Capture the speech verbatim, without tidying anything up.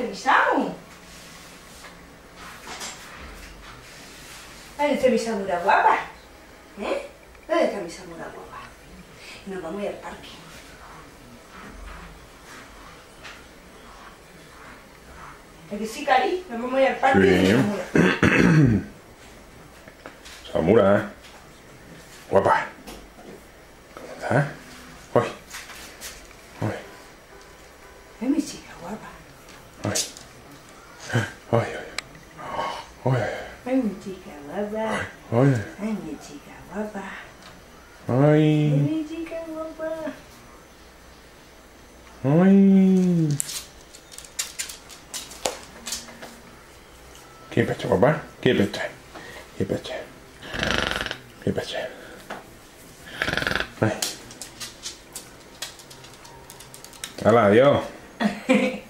revisado. ¿Dónde está mi Samura guapa? ¿Eh? ¿Dónde está mi Samura guapa? Nos vamos a ir al parque. ¿Es que sí, Cari? Nos vamos a ir al parque. Sí. Samura. Samura, ¿eh? Guapa. ¿Cómo estás? Uy. Uy. Es mi chica guapa. Uy. Uy, uy. Uy, Es mi chica guapa. uy. Es mi chica guapa. Es Uy. mi chica guapa. Uy. Kiipeche, papá. Kiipeche. Kiipeche. Kiipeche. Ay. Hala, adiós.